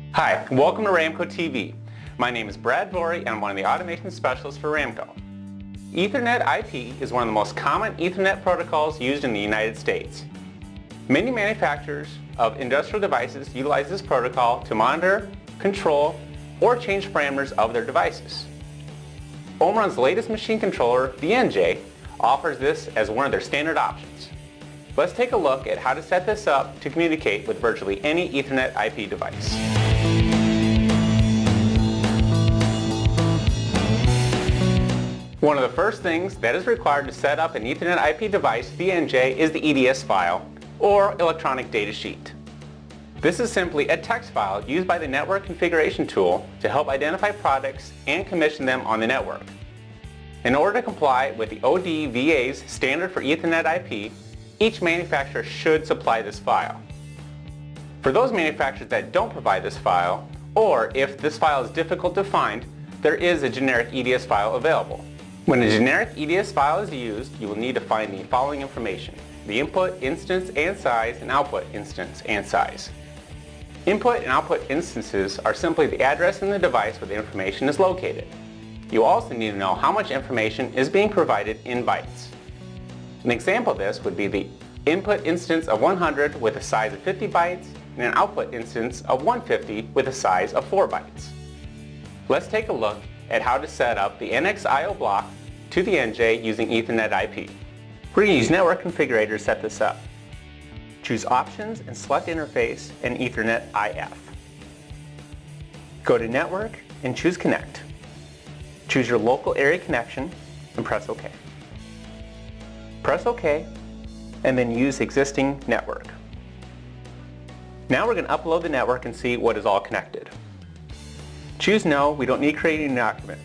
Hi, welcome to Ramco TV. My name is Brad Vorrie and I'm one of the automation specialists for Ramco. EtherNet IP is one of the most common Ethernet protocols used in the United States. Many manufacturers of industrial devices utilize this protocol to monitor, control, or change parameters of their devices. Omron's latest machine controller, the NJ, offers this as one of their standard options. Let's take a look at how to set this up to communicate with virtually any Ethernet IP device. One of the first things that is required to set up an Ethernet IP device, the NJ, is the EDS file, or electronic data sheet. This is simply a text file used by the network configuration tool to help identify products and commission them on the network. In order to comply with the ODVA's standard for Ethernet IP, each manufacturer should supply this file. For those manufacturers that don't provide this file, or if this file is difficult to find, there is a generic EDS file available. When a generic EDS file is used, you will need to find the following information: the input instance and size, and output instance and size. Input and output instances are simply the address in the device where the information is located. You also need to know how much information is being provided in bytes. An example of this would be the input instance of 100 with a size of 50 bytes and an output instance of 150 with a size of 4 bytes. Let's take a look at how to set up the NX-IO block to the NJ using Ethernet IP. We're going to use Network Configurator to set this up. Choose Options and select Interface and Ethernet IF. Go to Network and choose Connect. Choose your local area connection and press OK. Press OK and then use existing network. Now we're going to upload the network and see what is all connected. Choose No, we don't need creating a document.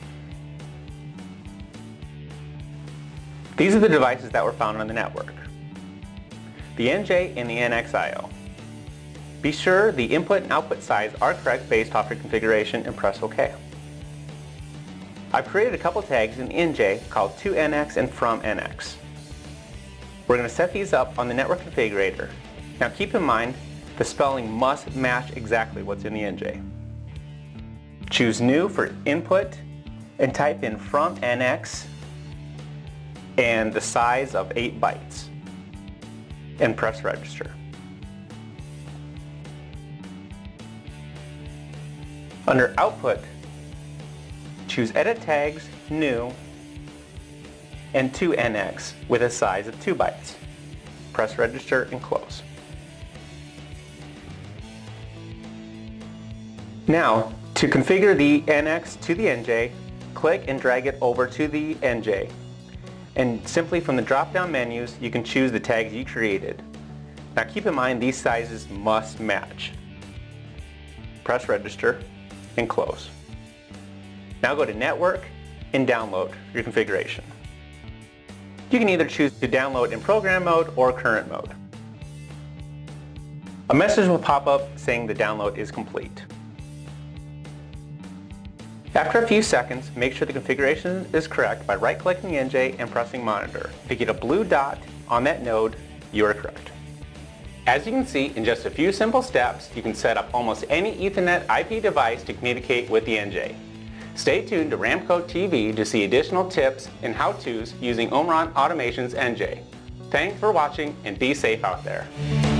These are the devices that were found on the network: the NJ and the NX-IO. Be sure the input and output size are correct based off your configuration and press OK. I've created a couple tags in the NJ called ToNX and FromNX. We're going to set these up on the network configurator. Now keep in mind, the spelling must match exactly what's in the NJ. Choose New for input and type in FromNX and the size of 8 bytes and press Register. Under Output, choose Edit Tags, New, and ToNX with a size of 2 bytes. Press Register and close. Now, to configure the NX to the NJ, click and drag it over to the NJ. And simply from the drop-down menus, you can choose the tags you created. Now keep in mind, these sizes must match. Press Register and close. Now go to Network and download your configuration. You can either choose to download in program mode or current mode. A message will pop up saying the download is complete. After a few seconds, make sure the configuration is correct by right-clicking the NJ and pressing Monitor. If you get a blue dot on that node, you are correct. As you can see, in just a few simple steps, you can set up almost any Ethernet IP device to communicate with the NJ. Stay tuned to Ramco TV to see additional tips and how-tos using Omron Automation's NJ. Thanks for watching and be safe out there.